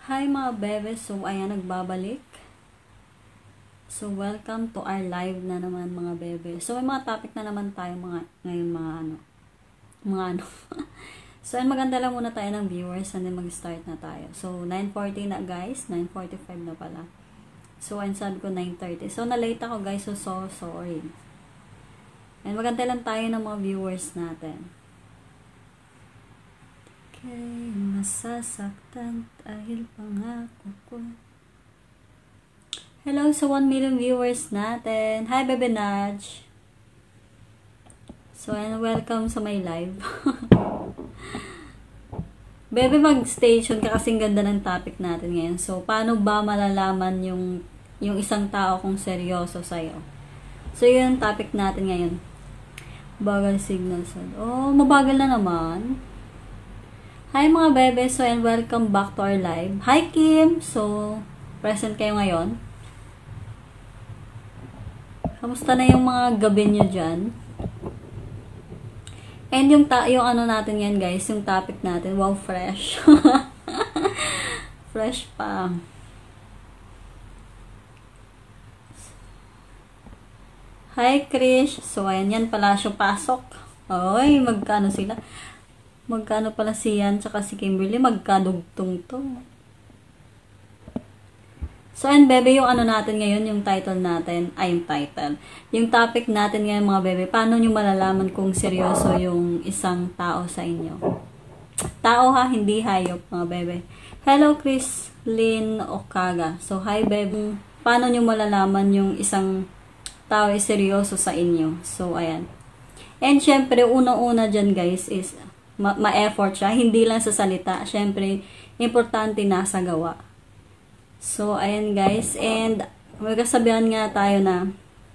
Hi mga bebe, so ayan nagbabalik. So welcome to our live na naman mga bebe. So may mga topic na naman tayo ngayon mga ano. So ayan, maganda lang muna tayo ng viewers and then mag-start na tayo. So 9:40 na guys, 9:45 na pala. So ayan, sabi ko 9:30. So na-late ako guys, so sorry. And maganda lang tayo ng mga viewers natin. Okay, masasaktan dahil pangako ko. Hello sa 1 million viewers natin. Hi, Bebe Nudge. So, and welcome sa my live. Bebe, mag-station ka kasing ganda ng topic natin ngayon. So, paano ba malalaman yung isang tao kung seryoso sa'yo? So, yun yung topic natin ngayon. Bagal signal sa... Oh, mabagal na naman. Hi mga bebe, so and welcome back to our live. Hi Kim! So, present kayo ngayon. Kamusta na yung mga gabi nyo dyan? And yung ano natin yan guys, yung topic natin, wow, fresh. Fresh pa. Hi Krish! So, ayan yan pala siya pasok. Oy, magkano sila? Magkano pala si Yan tsaka si Kimberly, magkadugtong to. So, and bebe, yung ano natin ngayon, yung title natin, yung title. Yung topic natin ngayon mga bebe, paano nyo malalaman kung seryoso yung isang tao sa inyo? Tao ha, hindi hayop mga bebe. Hello, Chris Lynn Okaga. So, hi bebe. Paano nyo malalaman yung isang tao ay seryoso sa inyo? So, ayan. And syempre, unang-una dyan guys is, ma-effort siya, hindi lang sa salita. Syempre, importante na sa gawa. So, ayan guys. And, may kasabihan nga tayo na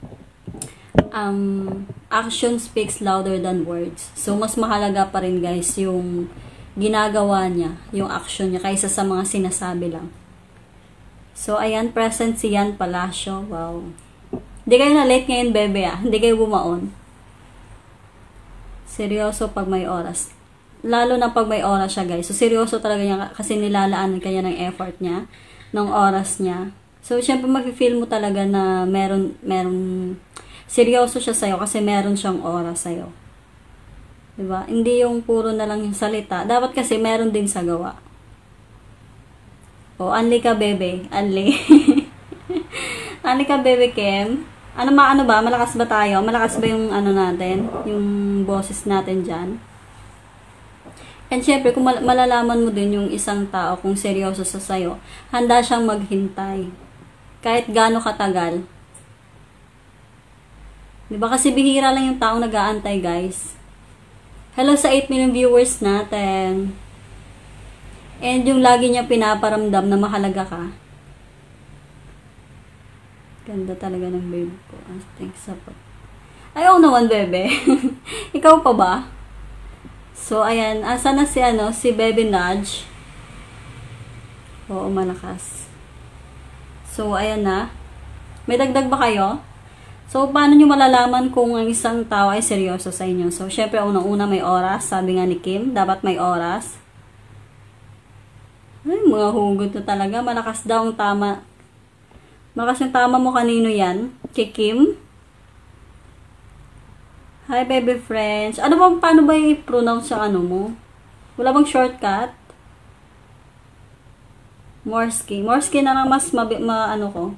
action speaks louder than words. So, mas mahalaga pa rin guys yung ginagawa niya, yung action niya, kaysa sa mga sinasabi lang. So, ayan, present si Yan Palacio. Wow. Hindi kayo na late ngayon, bebe Hindi kayo bumaon. Seryoso pag may oras. Lalo na pag may oras siya guys. So, seryoso talaga niya kasi nilalaanan kanya ng effort niya, ng oras niya. So, syempre mafe-feel mo talaga na meron seryoso siya sa'yo kasi meron siyang oras sa'yo. Diba? Hindi yung puro na lang yung salita. Dapat kasi meron din sa gawa. O, anli ka bebe. Anli. Anli ka bebe Kim. Ano ba? Malakas ba tayo? Malakas ba yung ano natin? Yung boses natin dyan? And syempre, kung malalaman mo din yung isang tao kung seryoso sa sayo, handa siyang maghintay. Kahit gaano katagal. Diba? Kasi bihira lang yung taong nag-aantay, guys. Hello sa 8 million viewers natin. And yung lagi niya pinaparamdam na mahalaga ka. Ganda talaga ng babe ko. Thanks sa po. Ayaw naman, bebe. Ikaw pa ba? So, ayan. Asa na si Baby Nudge? Oo, malakas. So, ayan na. May dagdag ba kayo? So, paano nyo malalaman kung ang isang tao ay seryoso sa inyo? So, syempre, unang-una may oras. Sabi nga ni Kim, dapat may oras. Ay, mga hugot na talaga. Malakas daw ang tama. Malakas yung tama mo kanino yan? Kay Kim? Hi, baby friends. Paano ba i-pronounce yung ano mo? Wala bang shortcut? Morski. Morski na lang mas ano ko.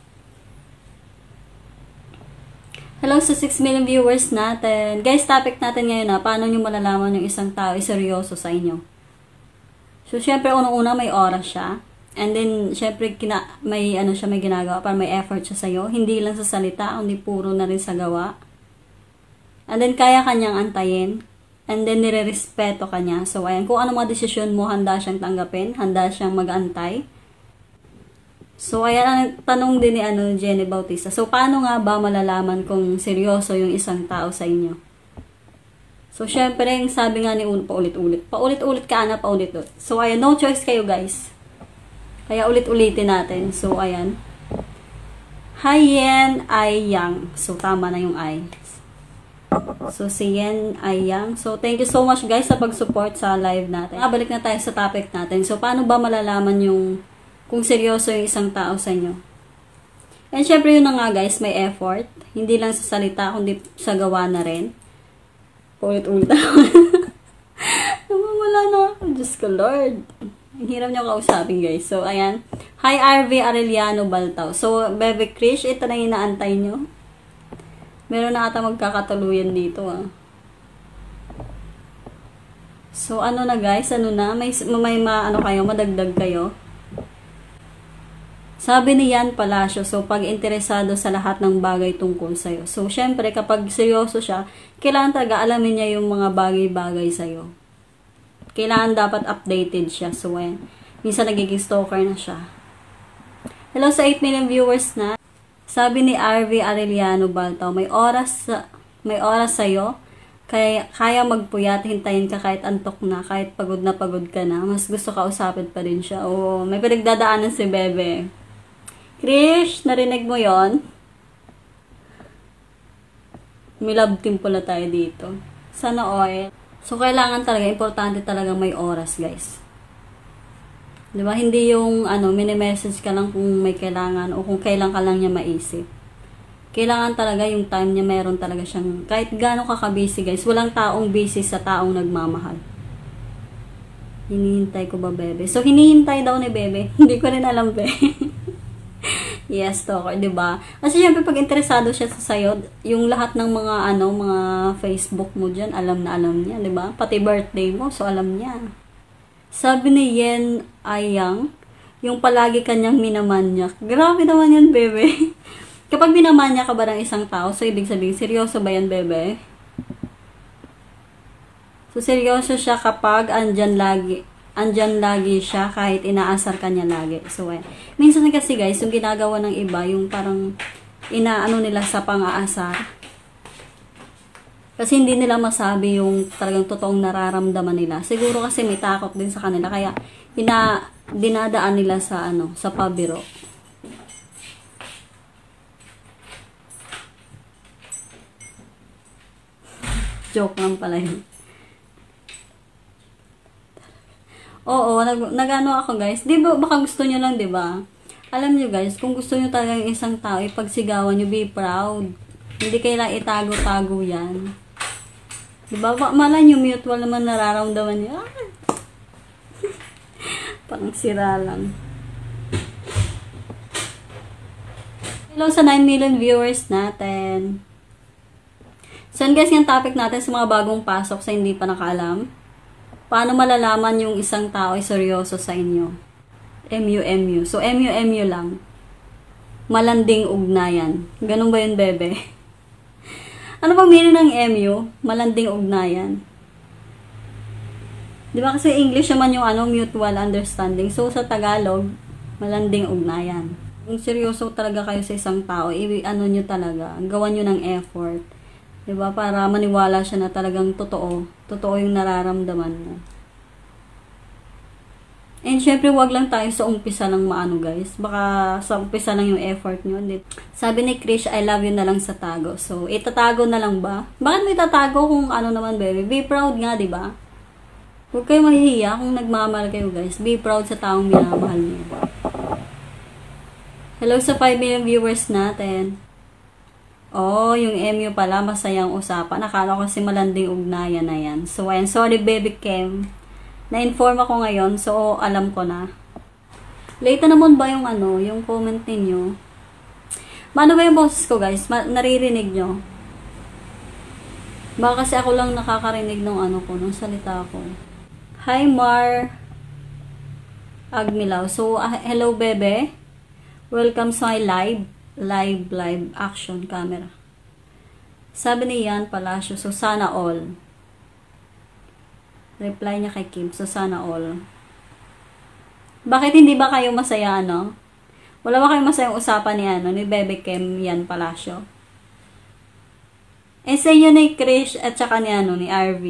Hello sa 6 million viewers natin. Guys, topic natin ngayon na paano nyo malalaman yung isang tao ay seryoso sa inyo. So, syempre, unang-una may oras siya. And then, syempre, may ginagawa para may effort siya sa'yo. Hindi lang sa salita, hindi puro na rin sa gawa. And then, kaya kanyang antayin. And then, nire-respeto kanya. So, ayan. Kung ano mga desisyon mo, handa siyang tanggapin. Handa siyang mag-antay. So, ayan ang tanong din ni Jenny Bautista. So, paano nga ba malalaman kung seryoso yung isang tao sa inyo? So, syempre, yung sabi nga ni paulit-ulit. Paulit-ulit ka, paulit-ulit. So, ayan. No choice kayo, guys. Kaya ulit-ulitin natin. So, ayan. Hi, Yen, I, Yang. So, tama na yung I. So, si Yen Ayang. So, thank you so much guys sa pag-support sa live natin. Balik na tayo sa topic natin. So, paano ba malalaman yung kung seryoso yung isang tao sa inyo? And syempre yun na nga guys, may effort. Hindi lang sa salita, kundi sa gawa na rin. Ulit-ulit Namamala na ako. Diyos ko, Lord. Ang hirap niyo kausapin guys. So, ayan. Hi, RV Arellano Baltao. So, Bebe Krish, ito na yung inaantay nyo. Meron na ata magkakatuluyan dito So, ano na guys? Ano na? May ano kayo? Madagdag kayo? Sabi ni Yan Palacio, so pag interesado sa lahat ng bagay tungkol sa'yo. So, syempre, kapag seryoso siya, kailangan talaga alamin niya yung mga bagay-bagay sa'yo. Kailangan dapat updated siya. So, minsan nagiging stalker na siya. Hello sa 8 million viewers na. Sabi ni RV Arellano Baltao, may oras sa'yo, kaya magpuyat, hintayin ka kahit antok na, kahit pagod ka na, mas gusto ka usapin pa rin siya. Oo, may pinagdadaanan si Bebe. Krish, narinig mo yon? May love team pala tayo dito. Sana all. So, kailangan talaga, importante talaga may oras, guys. Diba? Hindi yung, mini-message ka lang kung may kailangan o kung kailan ka lang niya maisip. Kailangan talaga yung time niya, meron talaga siyang, kahit gano'n ka-busy, guys, walang taong busy sa taong nagmamahal. Hinihintay ko ba, Bebe? So, hinihintay daw ni Bebe. Hindi ko rin alam, Bebe. Yes, stalker, diba? Kasi syempre, pag interesado siya sa sayo, yung lahat ng mga, mga Facebook mo dyan, alam na alam niya, diba? Pati birthday mo, so alam niya. Sabi ni Yen Ayang, yung palagi kanyang minamanyak. Grabe naman yan, Bebe. Kapag minamanya ka ba ng isang tao, so ibig sabihin, seryoso ba yan, Bebe? So, seryoso siya kapag andyan lagi siya kahit inaasar ka niya lagi. So, minsan kasi guys, yung ginagawa ng iba, yung parang nila sa pang-aasar. Kasi hindi nila masabi yung talagang totoong nararamdaman nila. Siguro kasi may takot din sa kanila. Kaya, dinadaan nila sa, sa pabiro. Joke lang pala yun. Oo, nagano ako guys. Di ba, baka gusto nyo lang, di ba? Alam nyo guys, kung gusto nyo talagang isang tao, ipagsigawan nyo, be proud. Hindi kailangan itago-tago yan. Diba? Malay nyo, mutual naman nararamdaman niya. Parang sira lang. Hello sa 9 million viewers natin. So, guys, yung topic natin sa mga bagong pasok sa hindi pa nakaalam. Paano malalaman yung isang tao ay seryoso sa inyo? MU. So, MU lang. Malanding ugnayan. Ganun ba yun, Bebe? Ano bang meaning ng MU? Malanding ugnayan. Di ba kasi English naman yung mutual understanding. So, sa Tagalog, malanding ugnayan. Kung seryoso talaga kayo sa isang tao, nyo talaga, gawan nyo ng effort. Di ba? Para maniwala siya na talagang totoo. Totoo yung nararamdaman mo. And syempre, wag lang tayo sa umpisa ng guys. Baka sa umpisa lang yung effort nyo. Sabi ni Krish, I love you na lang sa tago. So, itatago na lang ba? Bakit may tatago kung naman, baby? Be proud nga, di ba? Huwag kayo mahihiya kung nagmamahal kayo, guys. Be proud sa taong minamahal niyo. Hello sa 5 million viewers natin. Oh, yung MU pala, masayang usapan. Nakala ko kasi malanding ugnayan na yan. So, ayan. Sorry, baby Kim. Na-inform ako ngayon, so alam ko na. Late na naman ba yung yung comment ninyo? Mano ba yung boses ko, guys? Naririnig nyo? Baka kasi ako lang nakakarinig ng ng salita ko. Hi, Mar Agmilaw. So, hello, Bebe. Welcome sa my live action camera. Sabi ni Yan Palacio, so sana all. Reply niya kay Kim, so sana all. Bakit hindi ba kayo masaya, Wala ba kayong masayang usapan ni Bebe Kim Yan Palacio? Sa inyo ni Krish at saka ni RV.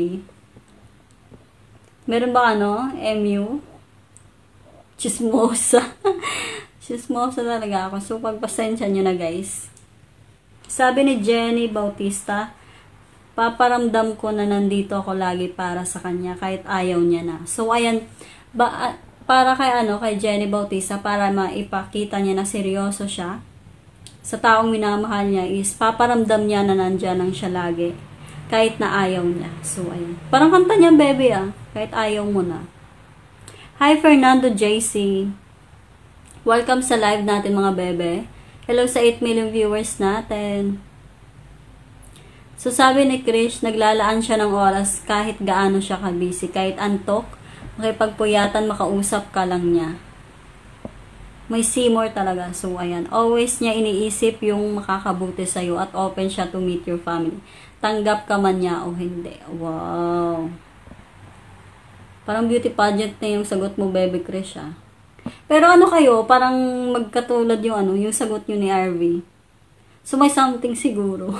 Meron ba MU? Chismosa. Chismosa talaga ako. So, pagpasensya nyo na guys. Sabi ni Jenny Bautista, paparamdam ko na nandito ako lagi para sa kanya kahit ayaw niya na. So, ayan, para kay Jenny Bautista, para maipakita niya na seryoso siya sa taong minamahal niya, is paparamdam niya na nandyan lang siya lagi kahit na ayaw niya. So, ayan. Parang kanta niya, baby, kahit ayaw mo na. Hi, Fernando JC. Welcome sa live natin, mga bebe. Hello sa 8 million viewers natin. So, sabi ni Krish, naglalaan siya ng oras kahit gaano siya ka-busy. Kahit antok, makipagpuyatan, makausap ka lang niya. May Seymour talaga. So, ayan. Always niya iniisip yung makakabuti sa'yo at open siya to meet your family. Tanggap ka man niya o hindi. Wow. Parang beauty pageant na yung sagot mo, baby Krish, Pero ano kayo, parang magkatulad yung yung sagot nyo ni RV. So, may something siguro.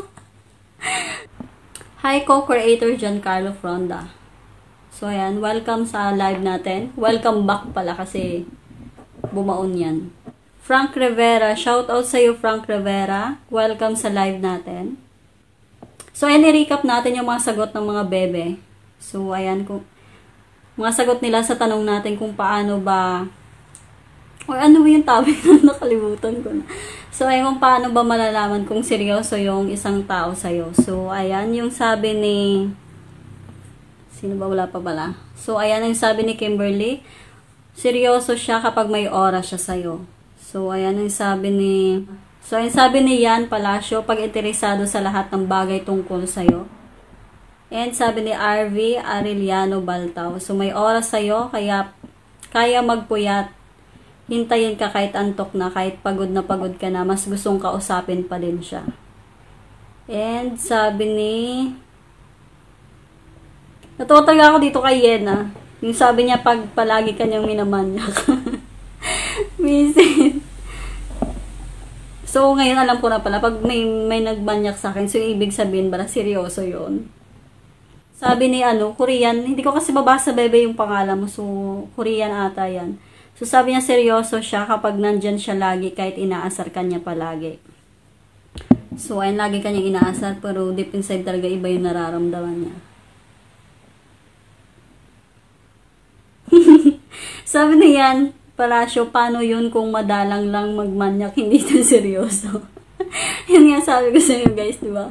Hi, co-creator Giancarlo Fronda. So, ayan. Welcome sa live natin. Welcome back pala kasi bumaon yan. Frank Rivera. Shout out sa'yo, Frank Rivera. Welcome sa live natin. So, ayan, i-recap natin yung mga sagot ng mga bebe. So, ayan, mga sagot nila sa tanong natin kung paano ba, or ano yung topic na nakalimutan ko na. So, ayan, kung paano ba malalaman kung seryoso yung isang tao sa'yo. So, ayan, yung sabi ni, sino ba, wala pa pala. So, ayan, yung sabi ni Kimberly, seryoso siya kapag may oras siya sa'yo. So, ayan, yung sabi ni Yan Palacio, pag interesado sa lahat ng bagay tungkol sa'yo. And sabi ni RV Arellano Baltao, so may oras sa'yo, kaya magpuyat. Hintayin ka kahit antok na, kahit pagod na pagod ka na, mas gustong kausapin pa din siya. And sabi ni, natutag ako dito kay Yena. Yung sabi niya, pag palagi kanyang minamanyak. Misin. So, ngayon alam ko na pala, pag may nagmanyak sa akin, so ibig sabihin ba na seryoso yon. Sabi ni Korean, hindi ko kasi babasa, bebe, yung pangalan mo. So, Korean ata yan. So, sabi niya, seryoso siya kapag nandyan siya lagi, kahit inaasar ka niya palagi. So, ayun, lagi kanyang inaasar, pero deep inside talaga iba yung nararamdaman niya. Sabi niyan, Palacio, paano yun kung madalang lang magmanyak, hindi ito seryoso? Yan nga sabi ko sa inyo, guys, diba?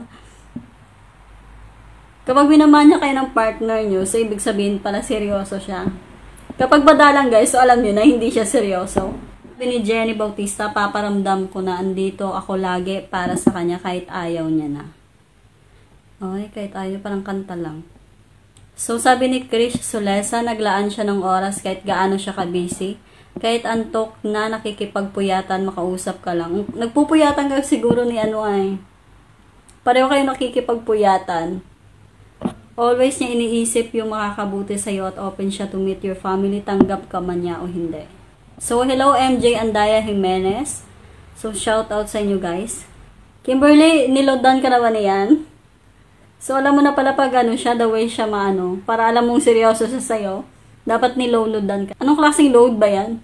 Kapag minamanyak kayo ng partner nyo, so ibig sabihin pala seryoso siya. Kapag madalang, guys, so alam nyo na hindi siya seryoso. Sabi ni Jenny Bautista, paparamdam ko na andito ako lagi para sa kanya kahit ayaw niya na. Okay, kahit ayaw, parang kanta lang. So, sabi ni Krish Solesa, naglaan siya ng oras kahit gaano siya ka-busy. Kahit antok na, nakikipagpuyatan, makausap ka lang. Nagpupuyatan ka siguro ni pareho kayo nakikipagpuyatan. Always niya iniisip yung makakabuti sa'yo at open siya to meet your family, tanggap ka man niya o hindi. So, hello MJ Andaya Jimenez. So, shout out sa inyo, guys. Kimberly, niloadan ka na ba niyan? So, alam mo na pala pag siya, the way siya para alam mong seryoso siya sa'yo, dapat niloadan ka. Anong klaseng load ba yan?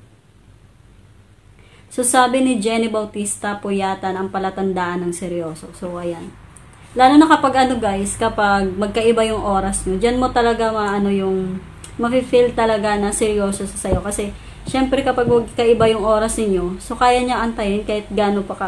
So, sabi ni Jenny Bautista, puyatan ang palatandaan ng seryoso. So, ayan. Lalo na kapag guys, kapag magkaiba yung oras nyo, dyan mo talaga mafe-feel talaga na seryoso sa sayo. Kasi, syempre kapag magkaiba yung oras niyo, so kaya niya antayin kahit gano'n pa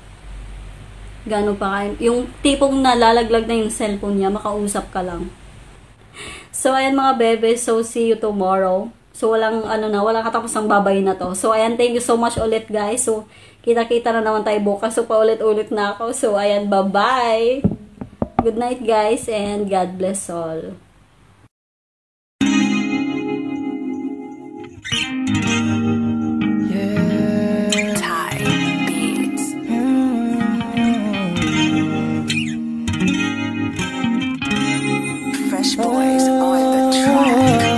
yung tipong nalalaglag na yung cellphone niya, makausap ka lang. So, ayan mga bebe, so see you tomorrow. So, walang katapos ang babay na to. So, ayan, thank you so much ulit, guys. So, kita-kita na naman tayo bukas. So, paulit-ulit na ako. So, ayan, bye-bye. Good night, guys, and God bless all. Fresh boys on the track.